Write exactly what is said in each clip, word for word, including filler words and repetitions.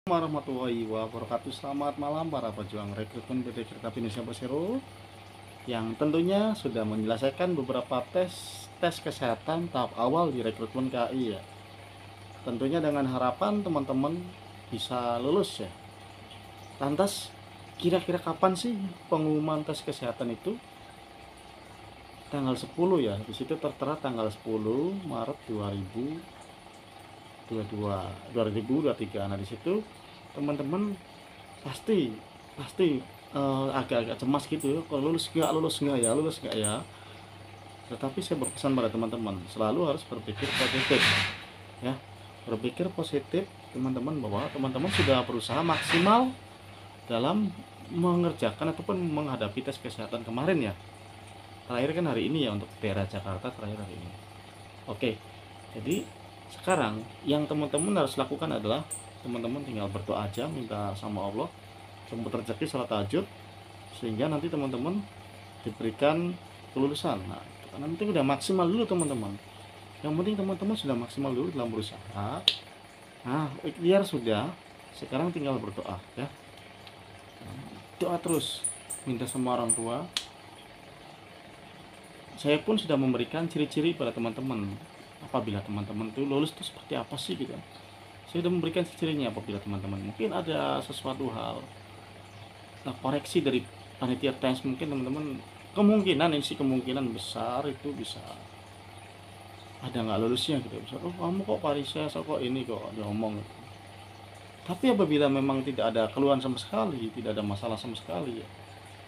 Warahmatullahi wabarakatuh. Selamat malam para pejuang rekrutmen P T Kereta Api Indonesia Persero yang tentunya sudah menyelesaikan beberapa tes tes kesehatan tahap awal di rekrutmen K A I ya. Tentunya dengan harapan teman-teman bisa lulus ya. Lantas kira-kira kapan sih pengumuman tes kesehatan itu? Tanggal sepuluh ya. Di situ tertera tanggal sepuluh Maret dua ribu dua puluh dua dua ribu dua puluh tiga. Nah, di situ teman-teman pasti pasti uh, agak-agak cemas gitu ya, kalau lulus nggak lulus nggak ya lulus nggak ya. Tetapi saya berpesan pada teman-teman selalu harus berpikir positif ya, berpikir positif teman-teman, bahwa teman-teman sudah berusaha maksimal dalam mengerjakan ataupun menghadapi tes kesehatan kemarin ya. Terakhir kan hari ini ya, untuk daerah Jakarta terakhir hari ini. Oke, jadi sekarang yang teman-teman harus lakukan adalah teman-teman tinggal berdoa aja, minta sama Allah jemput rezeki, salat tahajud, sehingga nanti teman-teman diberikan kelulusan. Nah, karena penting udah maksimal dulu teman-teman. Yang penting teman-teman sudah maksimal dulu dalam berusaha. Nah, ikhtiar sudah, sekarang tinggal berdoa ya. Doa terus, minta sama orang tua. Saya pun sudah memberikan ciri-ciri pada teman-teman. Apabila teman-teman itu lulus itu seperti apa sih gitu. Saya sudah memberikan cirinya. Apabila teman-teman mungkin ada sesuatu hal, nah, koreksi dari panitia tes, mungkin teman-teman kemungkinan ini sih kemungkinan besar itu bisa ada nggak lulusnya gitu. Bisa, oh kamu kok parises, kok ini kok diomong gitu. Tapi apabila memang tidak ada keluhan sama sekali, tidak ada masalah sama sekali ya,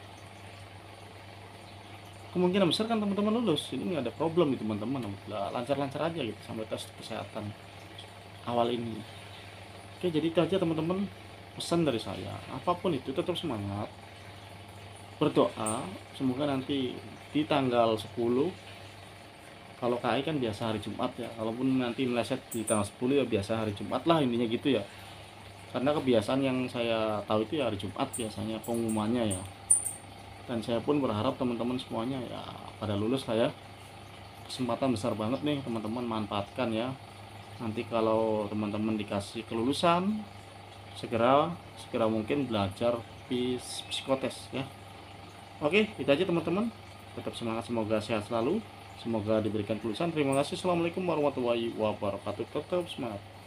kemungkinan besar kan teman-teman lulus. Ini nggak ada problem gitu teman-teman, lancar-lancar aja gitu sampai tes kesehatan awal ini. Oke, jadi itu aja teman-teman pesan dari saya. Apapun itu tetap semangat, berdoa, semoga nanti di tanggal sepuluh, kalau K A I kan biasa hari Jumat ya, kalaupun nanti meleset di tanggal sepuluh ya biasa hari Jumat lah, intinya gitu ya. Karena kebiasaan yang saya tahu itu ya hari Jumat biasanya pengumumannya ya. Dan saya pun berharap teman-teman semuanya ya pada lulus lah ya. Kesempatan besar banget nih teman-teman, manfaatkan ya. Nanti kalau teman-teman dikasih kelulusan, segera segera mungkin belajar psikotes ya. Oke, itu aja teman-teman. Tetap semangat, semoga sehat selalu, semoga diberikan kelulusan. Terima kasih. Assalamualaikum warahmatullahi wabarakatuh. Tetap semangat.